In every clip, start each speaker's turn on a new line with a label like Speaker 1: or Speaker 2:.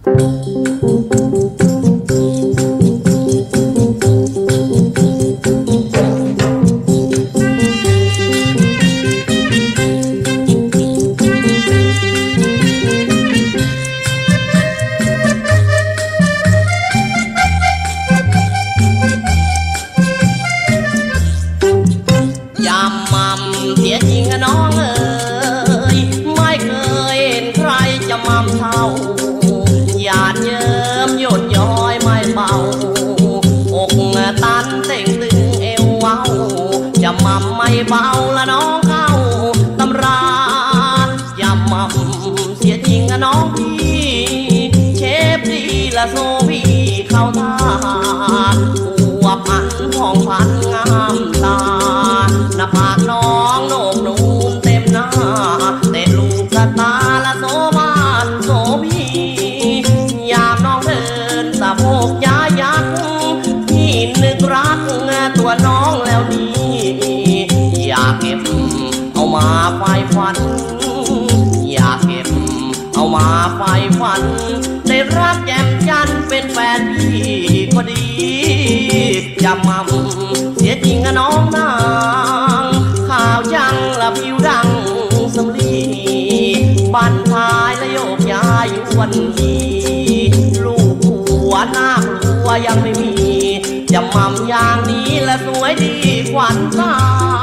Speaker 1: เบาละน้องเข้าตำราอย่ามั่มเสียจริงนะน้องพี่เชฟดีละโซพี่เข้าท่าหัวพันผ่องพันงามตาหน้าผากน้องโหนกนูนเต็มหน้าเตะลูกกระตาละโซบ้านโซพี่ยามน้องเดินสะโพกย้ายักพี่นึกรักตัวน้องแล้วนี้อยากเก็บเอามาไฟฝันอยากเก็บเอามาไฟฝันได้รักแจ่มจันเป็นแฟนพี่ก็ดีจำมั่มเสียจริงนะน้องนางข่าวจังละผิวดังสำลีบันทายและโยกย้ายวันดีลูกหัวหน้ากลัวยังไม่มีจำมั่มอย่างนี้และสวยดีขวัญตา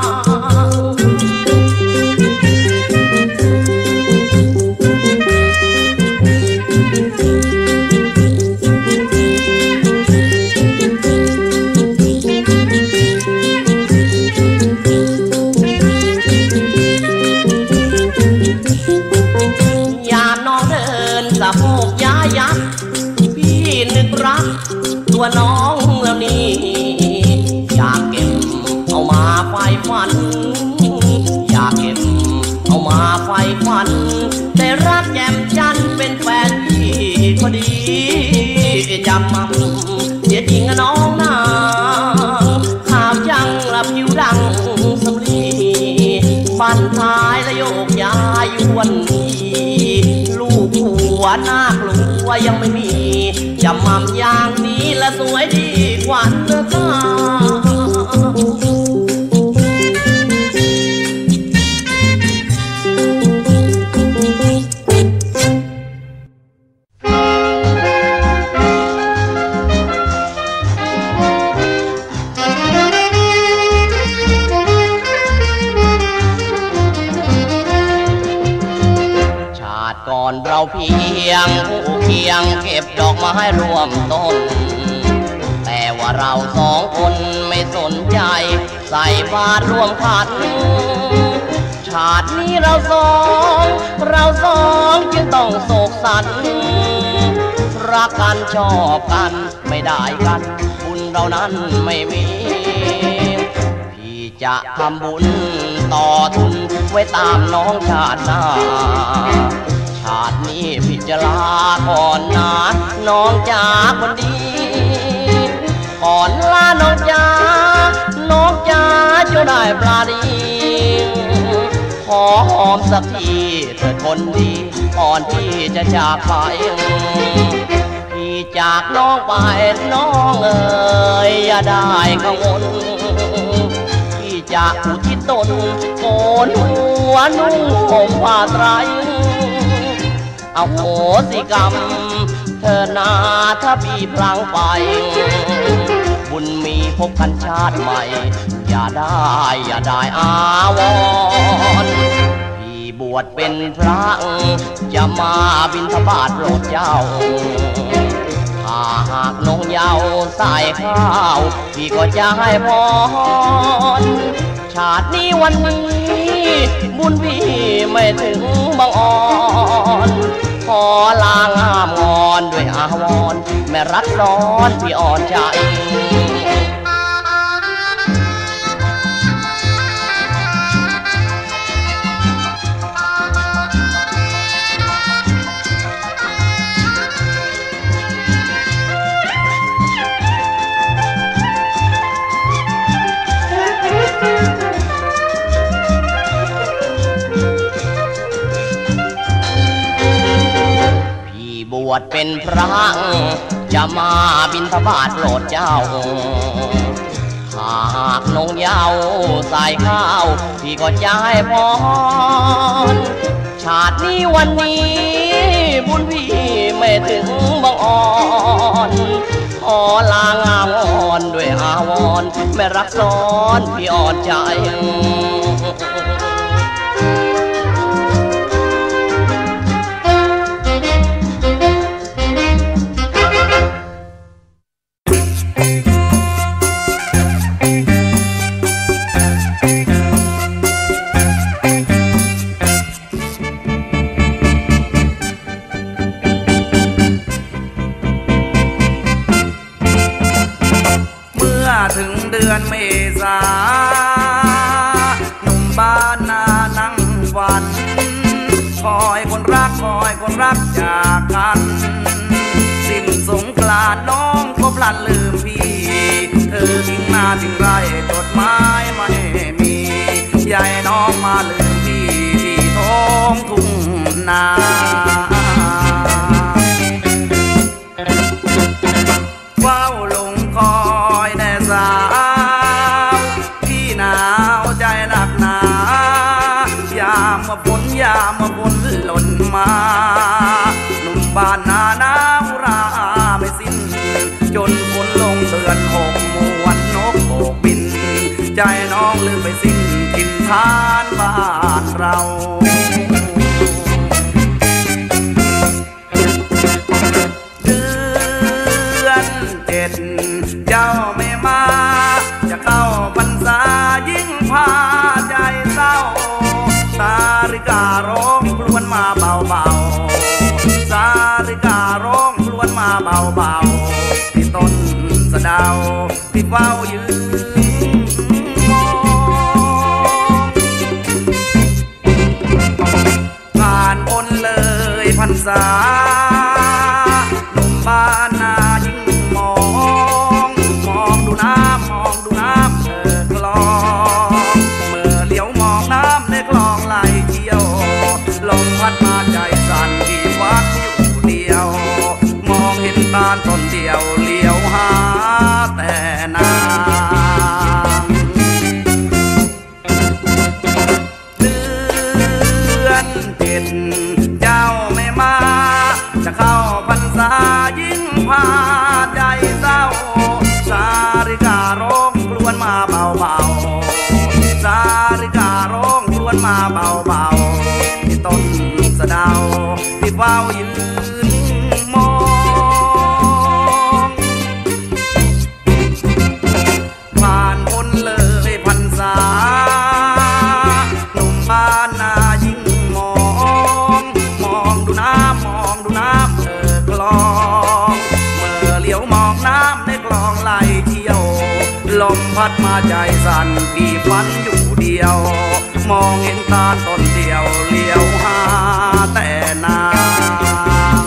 Speaker 1: ตัวน้องแล้วนี่อยากเก็บเอามาไฟฝันอยากเก็บเอามาไฟฝันแต่รักแจ่มจันเป็นแฟนพี่พอดีจำมั่มเสียจริงนะน้องนางข่าวจังละผิวดังสำลีบันท้ายและโยกย้ายวันดีลูกหัวหน้ากลัวยังไม่มีจำมั่มอย่างนี้และสวยดีขวัญตาก่อนเราเพียงผู้เคียงเก็บดอกไม้รวมต้นแต่ว่าเราสองคนไม่สนใจใส่บาตรรวมขันชาตินี้เราสองจึงต้องโศกสันรักกันชอบกันไม่ได้กันบุญเรานั้นไม่มีพี่จะทำบุญต่อทุนไว้ตามน้องชาติหน้าชาตินี้พี่จะลาก่อนนะน้องจ๋าคนดีก่อนลาน้องจ๋าเจ้าได้ปลาดีขอหอมสักทีเถิดคนดีก่อนที่จะจากไปพี่จากน้องไปน้องเอ๋ยอย่าได้กังวลพี่จะอุทิศตนโกนหัวนุ่งห่มผ้าไตรเอาโหสิกรรมเธอนาถ้าพี่พลังไปบุญมีพบกันชาติใหม่อย่าได้อาวรพี่บวชเป็นพระจะมาบิณฑบาตโปรดเจ้าถ้าหากน้องเยาใส่ข้าวพี่ก็จะให้พรชาตินี้วันนี้บุญพี่ไม่ถึงบังอ่อนขอลางามงอนด้วยอาวรณ์แม่รักร้อนพี่อ่อนใจบววดเป็นพระจะมาบิณฑบาตโปรดเจ้าหากนงเยาวใส่ข้าวพี่ก็จะให้พรชาตินี้วันนี้บุญพี่ไม่ถึงบังอ่อนขอลางามอ่อนด้วยอาวรณ์ไม่รักซ้อนพี่อ่อนใจ
Speaker 2: ถึงเดือนเมษาหนุ่มบ้านนานั่งฝันคอยคนรักจากกันสิ้นสงกรานต์น้องก็พลันลืมพี่เธอทิ้งนาทิ้งไรจดหมายไม่มียายน้องมาลืมพี่ที่ท้องทุ่งนาเฝ้าลงคอยแน่สาวพี่หนาวใจหนักหนายามมาฝนหล่นมาหนุ่มบ้านนาหนาวราไม่สิ้นจนฝนลงเดือน6มวนนกโบกบินใจน้องลืมไปสิ้นถิ่นฐานบ้านเราเจ้าไม่มาจะเข้าพรรษายิ่งพาใจเศร้าสาริการ้องครวญมาเบาๆสาริการ้องครวญมาเบาๆที่ต้นสะเดาที่เฝ้ายืนมองผ่านพ้นเลยพรรษาหนุ่มบ้านนายิ่งมองดูน้ำคลองเมื่อเลี้ยวมองน้ำในคลองไหลเที่ยวลมพัดมาใจสั่นที่วัดอยู่เดียวมองเห็นบ้านต้นเดียวเลี้ยวหาแต่น้ำเดือน7เจ้าไม่มาจะเข้าพรรษายิ่งพาใจเศร้าสาริการ้องครวญมาเบาๆสาริการ้องครวญมาเบาๆที่ต้นสะเดาที่เฝ้ายืนมองผ่านพ้นเลยพรรษาหนุ่มบ้านนายิ่งมองดูน้ำคลองเมื่อเลี้ยวมองน้ำในคลองไหลเที่ยวลมพัดมาใจสั่นพี่ฝันอยู่เดียวมองเห็นตาต้นเดียวเลี้ยวหาแต่นาง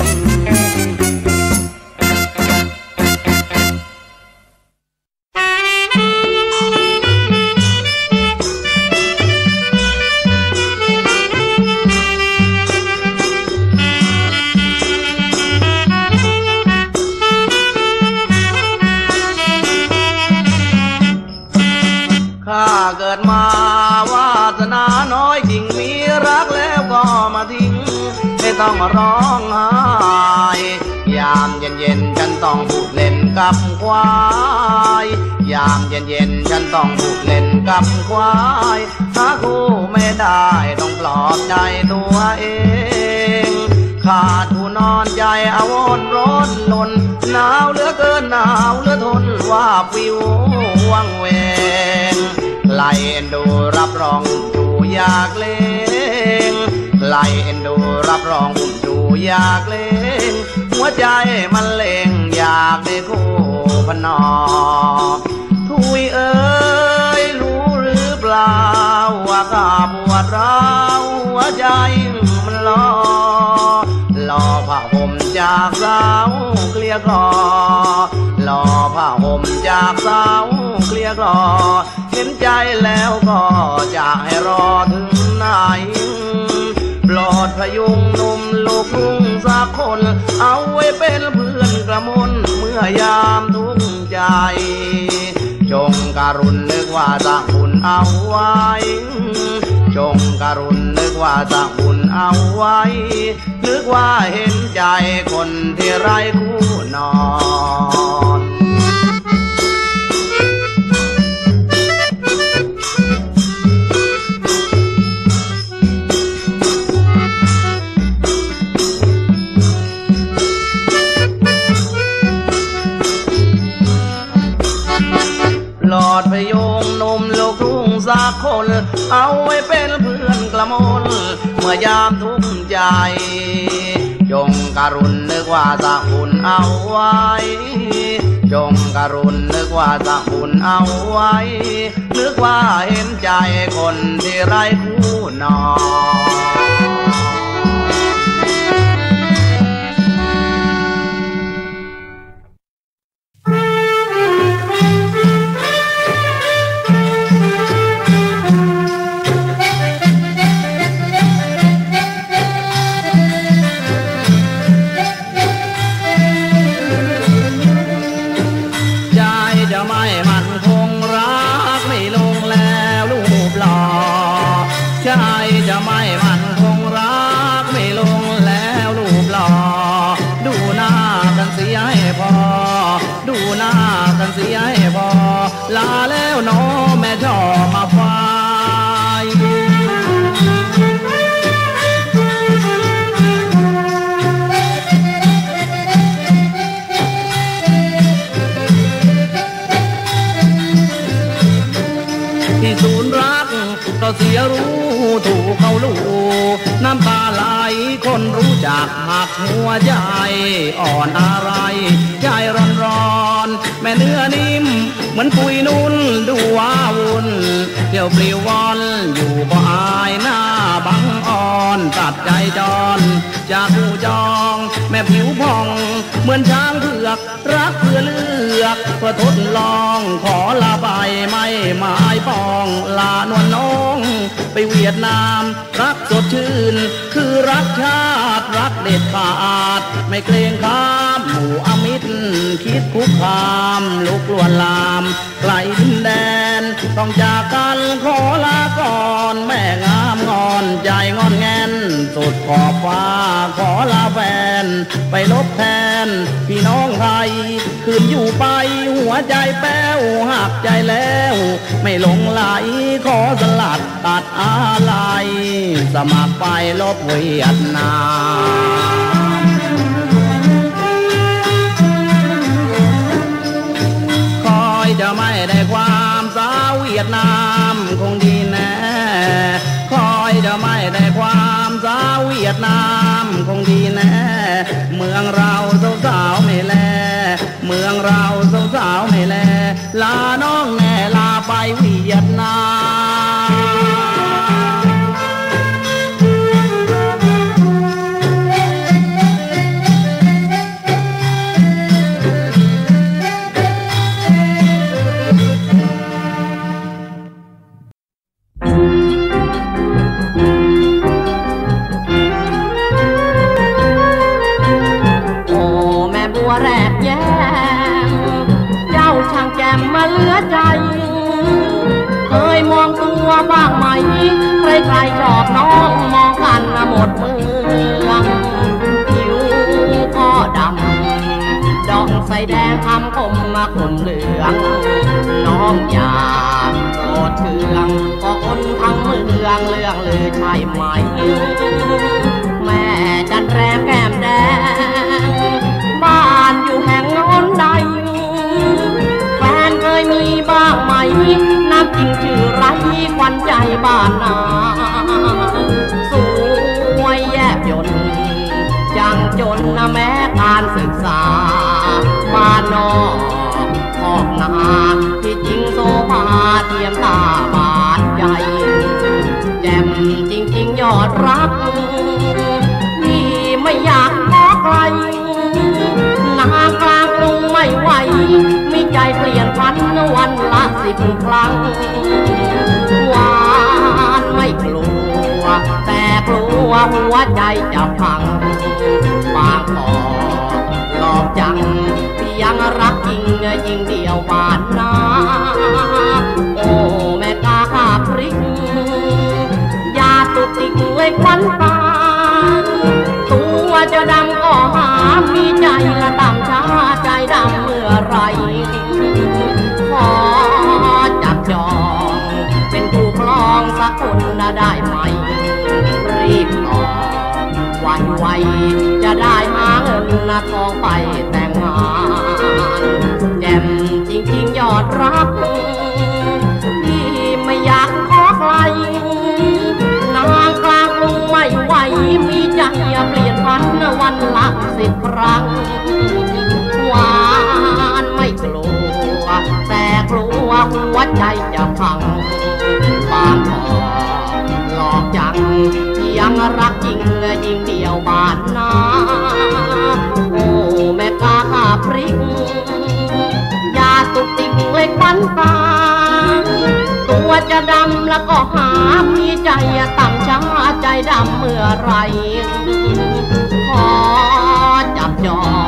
Speaker 2: ข้าเกิดมาวาสนาน้อยยิ่งมีรักแล้วก็มาทิ้งไม่ต้องมาร้องไห้ยามเย็นฉันต้องพูดเล่นกับควายยามเย็นฉันต้องพูดเล่นกับควายหาคู่ไม่ได้ต้องปลอบใจตัวเองขาดผู้นอนใจอาวรณ์ร้อนลนหนาวเหลือเกินหนาวเหลือทนว่าวิววังเวงไล่เอ็นดูรับรองดูอยากเล่งไล่เอ็นดูรับรองดูอยากเล่งหัวใจมันเล่งอยากได้คู่พนอทุยเอ้ยรู้หรือเปล่าว่าข้าปวดร้าวหัวใจมันรอผ้าห่มจากสาวเกลียกลอรอผ้าห่มจากสาวเกลียกลอเห็นใจแล้วก็จะให้รอถึงไหนปล่อดพยุงหนุ่มลูกทุ่งสักคนเอาไว้เป็นเพื่อนกระมนเมื่อยามทุกข์ใจจงการุณนึกว่าสร้างบุญเอาไว้จงการุณนึกว่าสร้างบุญเอาไว้นึกว่าเห็นใจคนที่ไร้คู่นอนหลอดพยงนมลูกทุ่งสักคนเอาไว้เป็นเพื่อนกระมนเมื่อยามทุกข์ใจจงการุณนึกว่าสร้างบุญเอาไว้จงการุณนึกว่าสร้างบุญเอาไว้นึกว่าเห็นใจคนที่ไร้คู่นอนเสียให้พอลาแล้วน้อแม่ชอบมาไฟที่ศูนย์รักก็เสียรู้ถูกเขาลู่น้ำตาไหลคนรู้จักหักหัวใจอ่อนอะไรใจร้อนแม่เนื้อนิ่มเหมือนปุยนุ่นดูว้าวุ่นเที่ยวปลิววอนอยู่บ่อายหน้าบังอ่อนตัดใจจรจากผู้จองแม่ผิวพองเหมือนช้างเผือกรักเพื่อเลือกเพื่อทดลองขอลาไปไม่หมายปองลานวลน้องไปเวียดนามรักสดชื่นคือรักชาติรักเด็ดขาดไม่เกรงข้ามหมู่อมิตรคิดคุกคามลุกลวนลามไกลดินแดนต้องจากกันขอลาก่อนแม่งามงอนใจงอนแงนสุดขอบฟ้าขอลาแฟนไปลบแทนพี่น้องไทยคืนอยู่ไปหัวใจแป้วหักใจแล้วไม่หลงไหลขอสลัดตัดอะไรสมัครไปลบเวียดนามคอยจะไม่ได้ความสาวเวียดนามคงดีแน่คอยจะไม่ได้ความสาวเวียดนามคงดีแน่เมืองเราสาวๆไม่แลเมืองเราสาวๆไม่แลลาน้องแน่ลาไปเวียดนาม
Speaker 1: แรกแย้มเจ้าช่างแจ่มมาเหลือใจเคยมองตัวบ้างไหมใครๆชอบน้องมองกันหมดเมืองผิวก็ดำดอกใส่แดงทำผมมาคลุมเหลืองน้องอยากโกรธเคืองก็คนทั้งเมืองเรื่องลือใช่ไหมแม่จันแรมแก้มแดงบ้านอยู่แห่งโน้นใดแฟนเคยมีบ้างไหมน้ำจริงชื่อไรควันใจบ้านนาสวยแยบยนจังจนนะแม้การศึกษาบ้านนอกออกนาที่จริงโซภาเทียมตาบาดใจแจ่มจริงๆยอดรักที่ไม่อยากขอใครนากลางกรุงไม่ไหวมีใจเปลี่ยนพันวันละ10 ครั้งหวานไม่กลัวแต่กลัวหัวใจจะพังบางก่อหลอกจังเพียงรักจริงยิ่งเดียวบาดนาโอ้แม่กาพริกอย่าตุกติกเลยควันตาตัวจะดำก็หามีใจละต่ำช้าใจดำเมื่อไรขอจับจองเป็นผู้ครองสักคนได้ไหมรีบต่อวันไวจะได้หาเงินทองไปแต่งงานแจ่มจริงๆยอดรักที่ไม่อยากขอใครนางกลางกรุงไม่ไหวมีใจเปลี่ยนพันวันละ10 ครั้งหวานไม่กลัวแต่กลัวหัวใจจะพังบางพอหลอกจังยังรักจริงยิ่งเดียวบาดนาโอ้แม่กาพริกอย่าตุกติกเลยควันตาตัวจะดำแล้วก็หามีใจต่ำช้าใจดำเมื่อไรขอจับจอง